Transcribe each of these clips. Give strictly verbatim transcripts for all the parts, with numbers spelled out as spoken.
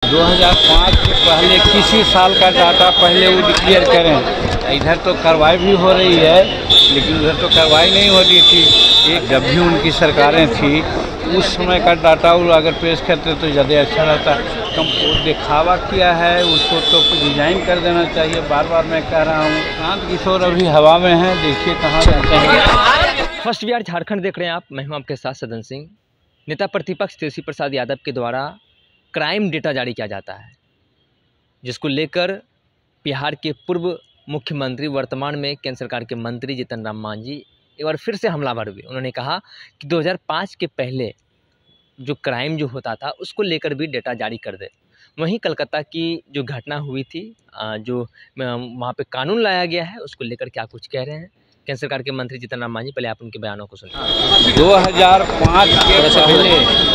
दो हज़ार पाँच के पहले किसी साल का डाटा पहले वो डिक्लेयर करें। इधर तो कार्रवाई भी हो रही है, लेकिन उधर तो कार्रवाई नहीं होती थी। एक जब भी उनकी सरकारें थी उस समय का डाटा वो अगर पेश करते तो ज़्यादा अच्छा रहता। कम दिखावा किया है, उसको तो डिजाइन कर देना चाहिए। बार बार मैं कह रहा हूँ, प्रशांत किशोर अभी हवा में हैं, देखिए कहाँ जाते हैं। फर्स्ट बिहार झारखंड देख रहे हैं आप, मैं हूँ आपके साथ सदन सिंह। नेता प्रतिपक्ष तेजस्वी प्रसाद यादव के द्वारा क्राइम डेटा जारी किया जाता है, जिसको लेकर बिहार के पूर्व मुख्यमंत्री, वर्तमान में केंद्र सरकार के मंत्री जीतन राम मांझी एक बार फिर से हमलावर हुए। उन्होंने कहा कि दो हज़ार पाँच के पहले जो क्राइम जो होता था उसको लेकर भी डेटा जारी कर दे। वहीं कलकत्ता की जो घटना हुई थी, जो वहाँ पे कानून लाया गया है, उसको लेकर क्या कुछ कह रहे हैं केंद्र सरकार के मंत्री जीतन राम मांझी। पहले आप उनके बयानों को सुनिए। दो हज़ार पाँच के पहले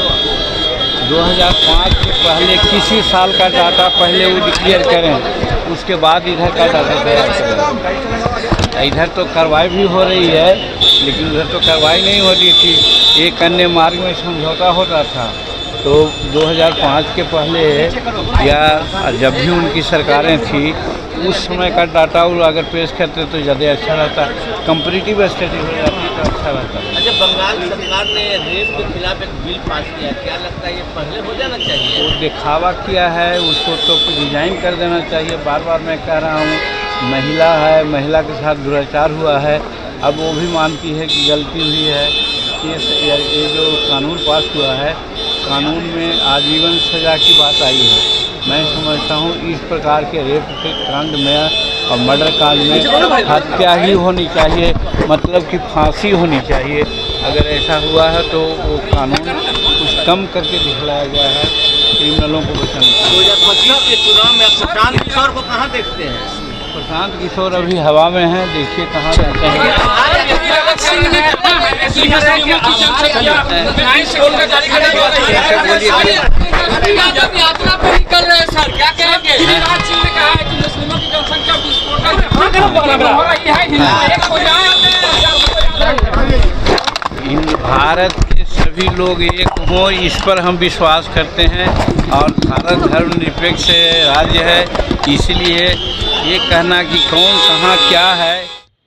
दो हज़ार पाँच के पहले किसी साल का डाटा पहले वो डिक्लेयर करें, उसके बाद इधर का डाटा तैयार करें। इधर तो कार्रवाई भी हो रही है, लेकिन उधर तो कार्रवाई नहीं होती थी। एक अन्य मार्ग में समझौता होता था। तो दो हज़ार पाँच के पहले या जब भी उनकी सरकारें थी उस समय का डाटा वो अगर पेश करते तो ज़्यादा अच्छा रहता। कंपैरेटिव स्टडी हो जाती तो अच्छा रहता। अच्छा, बंगाल सरकार ने रेप के खिलाफ एक बिल पास किया, क्या लगता है ये पहले हो जाना चाहिए? वो दिखावा किया है, उसको तो डिजाइन कर देना चाहिए। बार बार मैं कह रहा हूँ, महिला है, महिला के साथ दुराचार हुआ है, अब वो भी मानती है कि गलती हुई है। ये ये जो कानून पास हुआ है, कानून में आजीवन सज़ा की बात आई है। मैं समझता हूँ इस प्रकार के रेप के कांड में और मर्डर कांड में हत्या ही होनी चाहिए, मतलब कि फांसी होनी चाहिए। अगर ऐसा हुआ है तो वो कानून कुछ कम करके दिखलाया गया है, क्रिमिनलों को बचाने। दो हज़ार पच्चीस के चुनाव में प्रशांत किशोर को कहाँ देखते हैं? प्रशांत किशोर अभी हवा में हैं, देखिए कहाँ जाते हैं। इन भारत के सभी लोग एक हों, इस पर हम विश्वास करते हैं। और भारत धर्मनिरपेक्ष राज्य है, इसलिए ये कहना कि कौन कहाँ क्या है।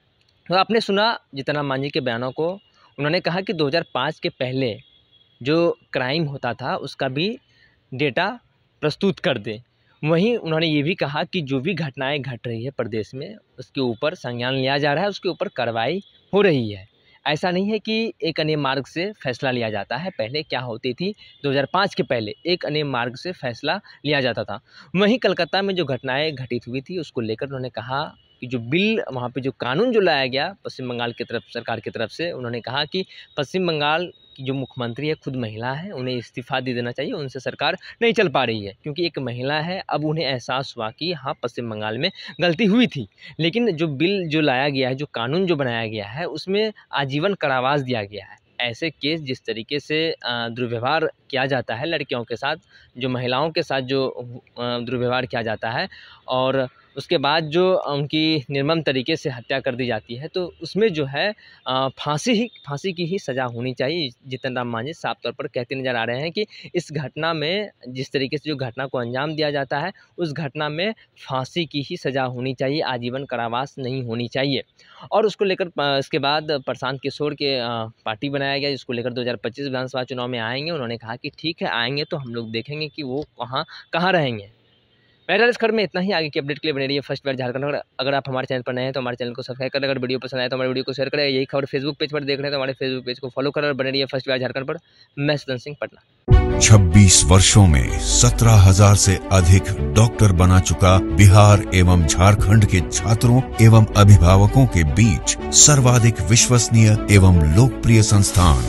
तो आपने सुना जीतन राम मांझी के बयानों को। उन्होंने कहा कि दो हज़ार पाँच के पहले जो क्राइम होता था उसका भी डेटा प्रस्तुत कर दें। वहीं उन्होंने ये भी कहा कि जो भी घटनाएं घट रही है प्रदेश में, उसके ऊपर संज्ञान लिया जा रहा है, उसके ऊपर कार्रवाई हो रही है। ऐसा नहीं है कि एक अन्य मार्ग से फैसला लिया जाता है। पहले क्या होती थी, दो हज़ार पाँच के पहले एक अन्य मार्ग से फैसला लिया जाता था। वहीं कलकत्ता में जो घटनाएं घटित हुई थी उसको लेकर उन्होंने कहा कि जो बिल, वहाँ पे जो कानून जो लाया गया पश्चिम बंगाल की तरफ सरकार की तरफ से, उन्होंने कहा कि पश्चिम बंगाल की जो मुख्यमंत्री है खुद महिला है, उन्हें इस्तीफ़ा दे देना चाहिए, उनसे सरकार नहीं चल पा रही है। क्योंकि एक महिला है, अब उन्हें एहसास हुआ कि हाँ पश्चिम बंगाल में गलती हुई थी। लेकिन जो बिल जो लाया गया है, जो कानून जो बनाया गया है, उसमें आजीवन कारावास दिया गया है। ऐसे केस जिस तरीके से दुर्व्यवहार किया जाता है लड़कियों के साथ, जो महिलाओं के साथ जो दुर्व्यवहार किया जाता है और उसके बाद जो उनकी निर्मम तरीके से हत्या कर दी जाती है, तो उसमें जो है फांसी ही फांसी की ही सज़ा होनी चाहिए। जीतन राम मांझी साफ तौर पर कहते नज़र आ रहे हैं कि इस घटना में, जिस तरीके से जो घटना को अंजाम दिया जाता है, उस घटना में फांसी की ही सज़ा होनी चाहिए, आजीवन कारावास नहीं होनी चाहिए। और उसको लेकर इसके बाद प्रशांत किशोर के पार्टी बनाया गया, जिसको लेकर दो हज़ार पच्चीस विधानसभा चुनाव में आएंगे। उन्होंने कहा कि ठीक है, आएंगे तो हम लोग देखेंगे कि वो कहाँ कहाँ रहेंगे। मेरा इस खबर में इतना ही। आगे की अपडेट के लिए बने रहिए फर्स्ट बिहार झारखंड। अगर आप हमारे चैनल पर नए हैं तो हमारे चैनल को सब्सक्राइब करें। अगर वीडियो पसंद आए तो हमारे वीडियो को शेयर करें। यही खबर फेसबुक पेज पर देख रहे हैं तो हमारे फेसबुक पेज को फॉलो करें और बने रहिए फर्स्ट बिहार झारखंड पर। मैं सदन सिंह, पटना। छब्बीस वर्षों में सत्रह हजार से अधिक डॉक्टर बना चुका बिहार एवं झारखंड के छात्रों एवं अभिभावकों के बीच सर्वाधिक विश्वसनीय एवं लोकप्रिय संस्थान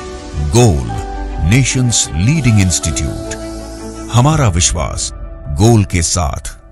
गोल, नेशंस लीडिंग इंस्टीट्यूट। हमारा विश्वास गोल के साथ।